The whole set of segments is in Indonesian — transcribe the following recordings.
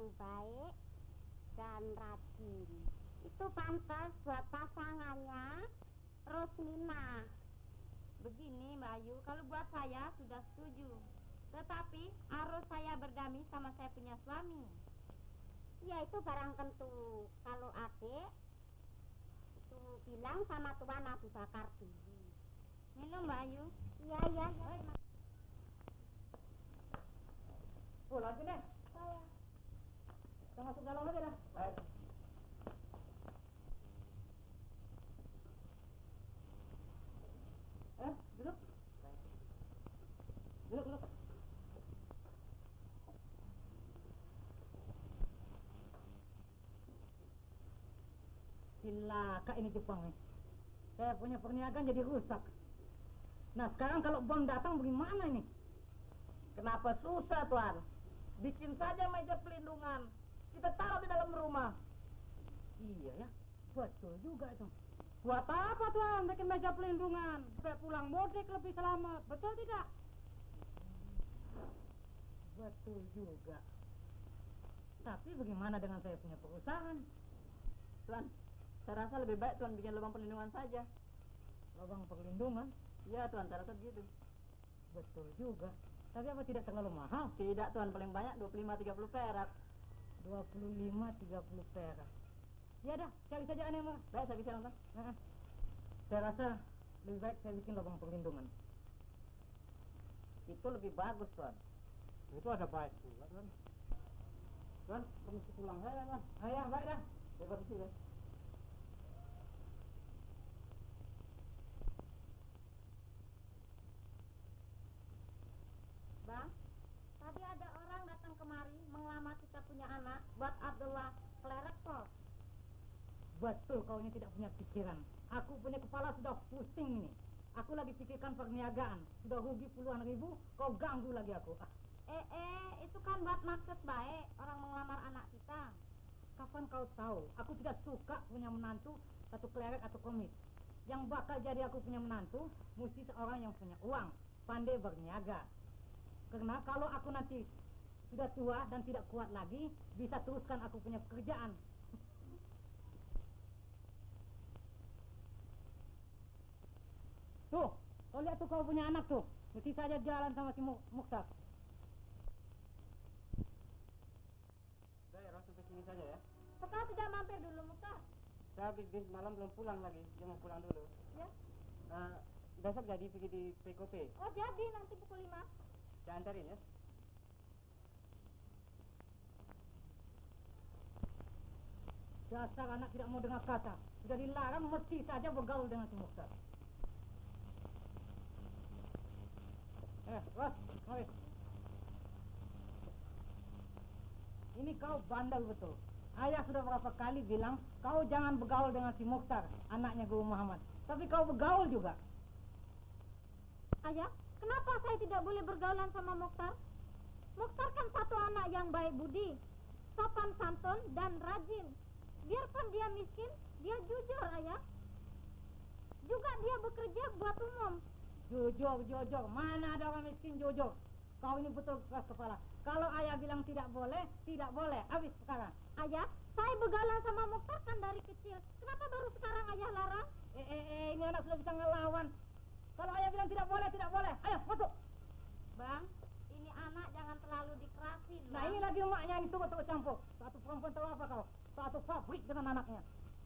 yang baik dan rajin. Itu pantas buat pasangannya Rosmina. Begini Mbak Ayu, kalau buat saya sudah setuju. Tetapi harus saya berdamai sama saya punya suami. Ya itu barang tentu. Kalau adik itu bilang sama Tuan Abu Bakar dulu. Minum Mbak Ayu. Iya, iya, iya. Pulang sini. Kita masuk dalam aja dah. Baik. Duduk. Duduk. Cilaka ini Jepang nih. Saya punya perniagaan jadi rusak. Nah sekarang kalau bom datang bagaimana ini? Kenapa susah Tuan? Bikin saja meja pelindungan. Kita taruh di dalam rumah. Iya ya, betul juga itu. Buat apa Tuan bikin meja pelindungan? Saya pulang mudik lebih selamat, betul tidak? Betul juga. Tapi bagaimana dengan saya punya perusahaan? Tuan, saya rasa lebih baik Tuan bikin lubang perlindungan saja. Lubang perlindungan? Iya Tuan, saya rasa begitu. Betul juga. Tapi apa tidak terlalu mahal? Tidak Tuan, paling banyak 25-30 perak. 25-30 perak. Ya dah, cari saja aneh mah. Baik, saya bisa nonton. Saya rasa lebih baik saya bikin lubang perlindungan. Itu lebih bagus Tuan. Itu ada baik juga Tuan. Tuan, permisi pulang saya Tuan. Ya, baik dah. Saya permisi Tuan. Bang, tadi ada orang datang kemari mengelamar kita punya anak buat Abdullah Klerek Pos. Betul, kau ini tidak punya pikiran. Aku punya kepala sudah pusing ini. Aku lagi pikirkan perniagaan. Sudah rugi puluhan ribu, kau ganggu lagi aku. Itu kan buat maksud baik orang mengelamar anak kita. Kapan kau tahu? Aku tidak suka punya menantu satu klerek atau komis. Yang bakal jadi aku punya menantu, mesti seorang yang punya uang, pandai berniaga. Karena kalau aku nanti sudah tua dan tidak kuat lagi, bisa teruskan aku punya pekerjaan. Tuh, kau lihat tuh kau punya anak tuh. Mesti saja jalan sama si Mukhtar. Saya langsung ke sini saja ya. Kau tidak mampir dulu Mukhtar? Saya habis malam belum pulang lagi. Dia mau pulang dulu. Ya. Besok jadi pergi di PKP. Oh jadi nanti pukul 5. Saya antarin ya. Dasar anak tidak mau dengar kata. Sudah dilarang mesti saja bergaul dengan si Mukhtar. Ros, mari. Ini kau bandel betul. Ayah sudah berapa kali bilang kau jangan bergaul dengan si Mukhtar, anaknya Guru Muhammad. Tapi kau bergaul juga. Ayah, kenapa saya tidak boleh bergaulan sama Mukhtar? Mukhtar kan satu anak yang baik budi, sopan santun dan rajin. Biarpun dia miskin, dia jujur ayah. Juga dia bekerja buat umum. Jujur. Mana ada orang miskin jujur? Kau ini betul keras kepala. Kalau ayah bilang tidak boleh, tidak boleh. Habis sekarang. Ayah, saya bergaulan sama Mukhtar kan dari kecil. Kenapa baru sekarang ayah larang? Ini anak sudah bisa ngelawan. Kalau ayah bilang tidak boleh, tidak boleh. Ayo, masuk. Bang, ini anak jangan terlalu dikerasin. Nah, ini lagi emaknya yang turut campur. Satu perempuan tahu apa kau? Satu pabrik dengan anaknya.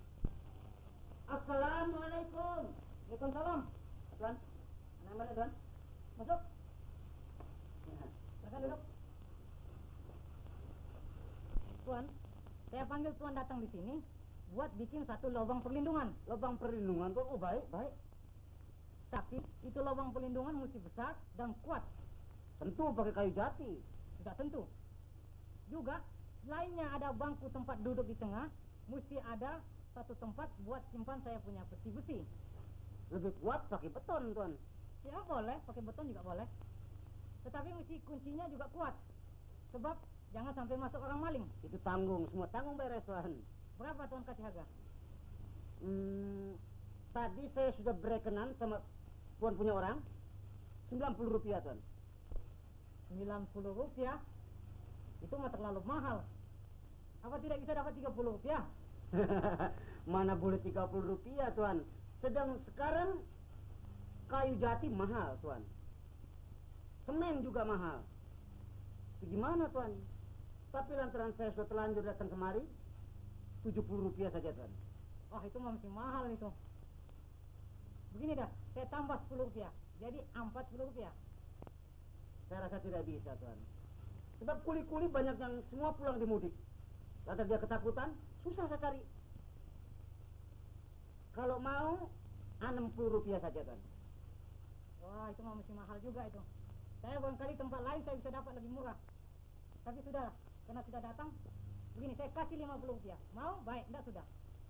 Assalamualaikum. Waalaikumsalam. Tuan, anak mana Tuan? Masuk. Silakan duduk. Tuan, saya panggil Tuan datang di sini buat bikin satu lubang perlindungan. Lubang perlindungan Tuan? Oh baik. Tapi itu lubang perlindungan mesti besar dan kuat. Tentu pakai kayu jati. Tidak tentu. Juga selainnya ada bangku tempat duduk di tengah, mesti ada satu tempat buat simpan saya punya besi-besi. Lebih kuat pakai beton Tuan. Ya boleh, pakai beton juga boleh. Tetapi mesti kuncinya juga kuat. Sebab jangan sampai masuk orang maling. Itu tanggung, semua tanggung beres Tuan. Berapa Tuan kasih harga? Tadi saya sudah berekenan sama Tuan punya orang, 90 rupiah Tuan. 90 rupiah? Itu mah terlalu mahal. Apa tidak bisa dapat 30 rupiah? Mana boleh 30 rupiah, Tuan. Sedang sekarang kayu jati mahal, Tuan. Semen juga mahal. Gimana, Tuan? Tapi lantaran saya sudah telanjur datang kemari, 70 rupiah saja, Tuan. Wah, itu masih mahal itu. Begini dah, saya tambah 10 rupiah. Jadi 40 rupiah. Saya rasa tidak bisa, Tuan. Sebab kuli-kuli banyak yang semua pulang di mudik. Lantas dia ketakutan, susah saya cari. Kalau mau, 60 rupiah saja, Tuan. Wah, itu masih mahal juga itu. Saya barangkali tempat lain saya bisa dapat lebih murah. Tapi sudah, karena sudah datang, begini, saya kasih 50 rupiah. Mau? Baik, enggak sudah.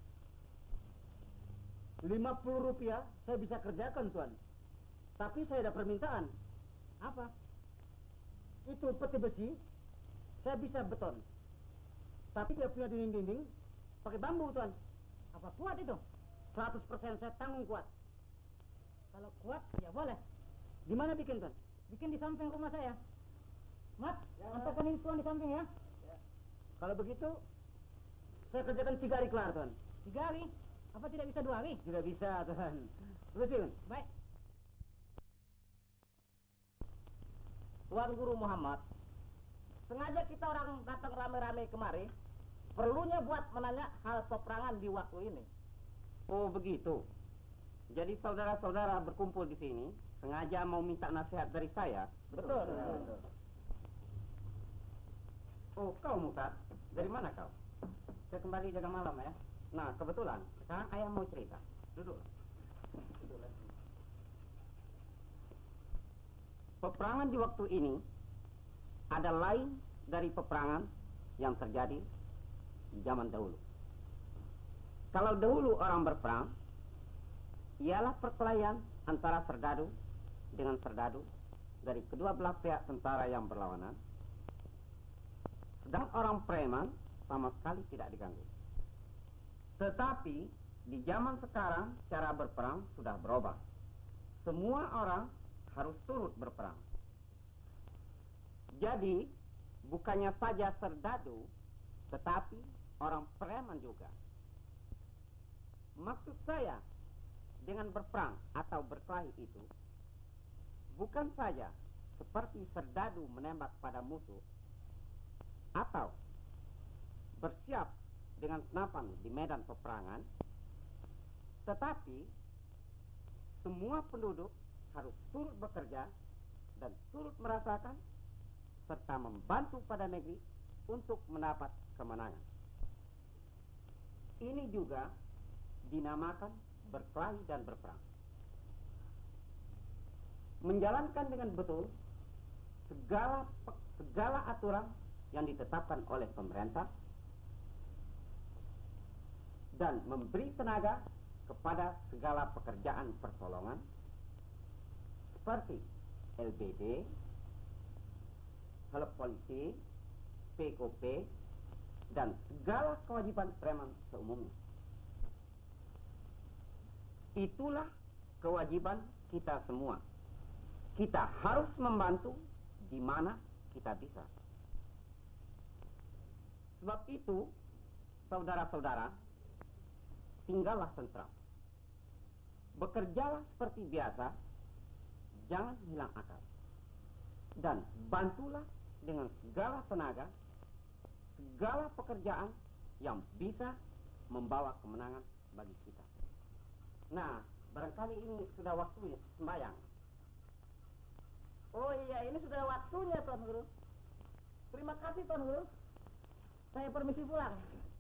50 rupiah saya bisa kerjakan, Tuan. Tapi saya ada permintaan. Apa? Itu peti besi, saya bisa beton. Tapi dia punya dinding-dinding, pakai bambu, Tuan. Apa kuat itu? 100% saya tanggung kuat. Kalau kuat, ya boleh. Di mana bikin, Tuan? Bikin di samping rumah saya. Mat, antarkan ini Tuan di samping ya. Kalau begitu, saya kerjakan 3 hari kelar, Tuan. 3 hari? Apa tidak bisa 2 hari? Tidak bisa, Tuan. Betul. Baik. Tuan Guru Muhammad, sengaja kita orang datang rame-rame kemari, perlunya buat menanya hal peperangan di waktu ini. Oh begitu. Jadi saudara-saudara berkumpul di sini sengaja mau minta nasihat dari saya. Betul. Oh kau Mutar, dari mana kau? Saya kembali jaga malam ya. Nah kebetulan sekarang ayah mau cerita. Duduk. Peperangan di waktu ini ada lain dari peperangan yang terjadi di zaman dahulu. Kalau dahulu orang berperang, ialah perkelahian antara serdadu dengan serdadu dari kedua belah pihak tentara yang berlawanan. Sedang orang preman sama sekali tidak diganggu. Tetapi di zaman sekarang cara berperang sudah berubah. Semua orang harus turut berperang. Jadi bukannya saja serdadu, tetapi orang preman juga. Maksud saya dengan berperang atau berkelahi itu bukan saja seperti serdadu menembak pada musuh atau bersiap dengan senapan di medan peperangan, tetapi semua penduduk harus turut bekerja dan turut merasakan serta membantu pada negeri untuk mendapat kemenangan. Ini juga dinamakan berkelahi dan berperang. Menjalankan dengan betul segala aturan yang ditetapkan oleh pemerintah dan memberi tenaga kepada segala pekerjaan pertolongan seperti LBD, help polisi, PKP, dan segala kewajiban preman seumumnya. Itulah kewajiban kita semua. Kita harus membantu di mana kita bisa. Sebab itu, saudara-saudara, tinggallah tentram. Bekerjalah seperti biasa, jangan hilang akal. Dan bantulah dengan segala tenaga, segala pekerjaan yang bisa membawa kemenangan bagi kita. Nah, barangkali ini sudah waktunya sembahyang. Oh iya, ini sudah waktunya Tuan Guru. Terima kasih Tuan Guru. Saya permisi pulang.